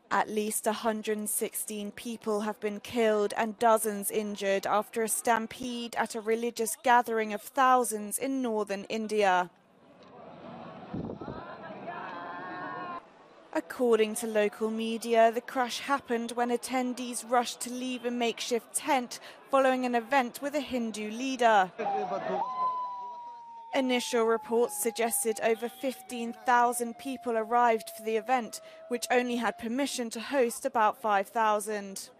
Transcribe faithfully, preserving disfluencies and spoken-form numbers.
At least one hundred sixteen people have been killed and dozens injured after a stampede at a religious gathering of thousands in northern India. According to local media, the crash happened when attendees rushed to leave a makeshift tent following an event with a Hindu leader. Initial reports suggested over fifteen thousand people arrived for the event, which only had permission to host about five thousand.